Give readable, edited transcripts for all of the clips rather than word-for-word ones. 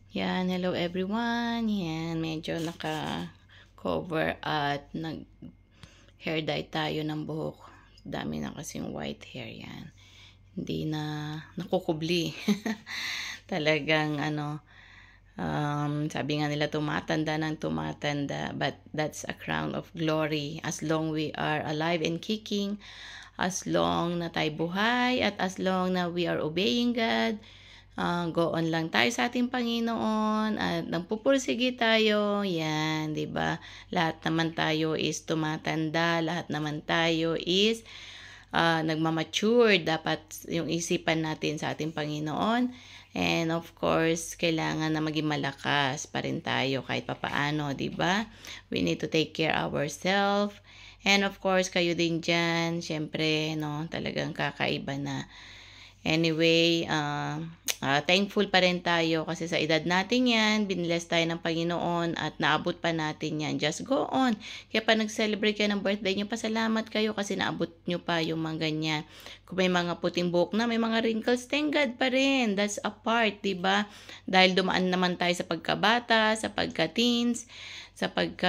Yan, hello everyone. Yan, medyo naka-cover at nag-hair dye tayo ng buhok. Dami na kasing white hair yan. Hindi na nakukubli. Talagang sabi nga nila tumatanda ng tumatanda. But that's a crown of glory. As long we are alive and kicking, as long na tayo buhay, at as long na we are obeying God, go on lang tayo sa ating Panginoon at nagpupursige tayo. Yan, 'di ba? Lahat naman tayo is tumatanda, lahat naman tayo is nagmamature. Dapat yung isipan natin sa ating Panginoon. And of course, kailangan na maging malakas pa rin tayo kahit papaano, 'di ba? We need to take care ourselves. And of course, kayo din diyan, syempre, no, talagang kakaiba na. Anyway, thankful pa rin tayo kasi sa edad natin yan, biniless tayo ng Panginoon at naabot pa natin yan. Just go on. Kaya pa nag-celebrate kayo ng birthday nyo, pasalamat kayo kasi naabot nyo pa yung mga ganyan. Kung may mga puting buhok na, may mga wrinkles, thank God pa rin. That's a part, diba? Dahil dumaan naman tayo sa pagkabata, sa pagka-teens, sa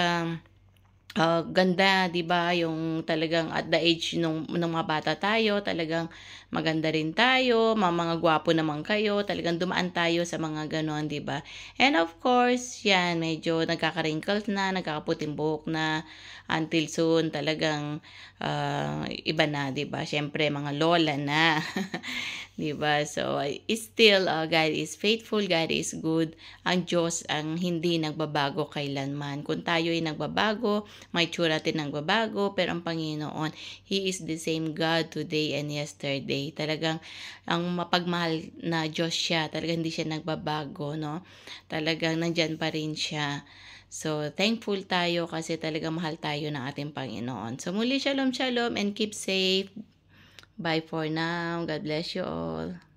ganda, 'di ba? Yung talagang at the age nung mga bata tayo, talagang maganda rin tayo, mga gwapo naman kayo, talagang dumaan tayo sa mga ganon, 'di ba? And of course, yan, medyo nagkaka-wrinkles na, nagkakaputing buhok na, until soon talagang iba na, 'di ba? Syempre mga lola na. 'Di ba? So, still God is faithful, God is good. Ang Diyos ang hindi nagbabago kailanman. Kung tayo ay nagbabago, may tsura natin nagbabago, pero ang Panginoon, He is the same God today and yesterday. Talagang ang mapagmahal na Diyos siya. Talagang hindi siya nagbabago, no? Talagang nandyan pa rin siya. So, thankful tayo kasi talagang mahal tayo ng ating Panginoon. So, muli, shalom, shalom, and keep safe. Bye for now. God bless you all.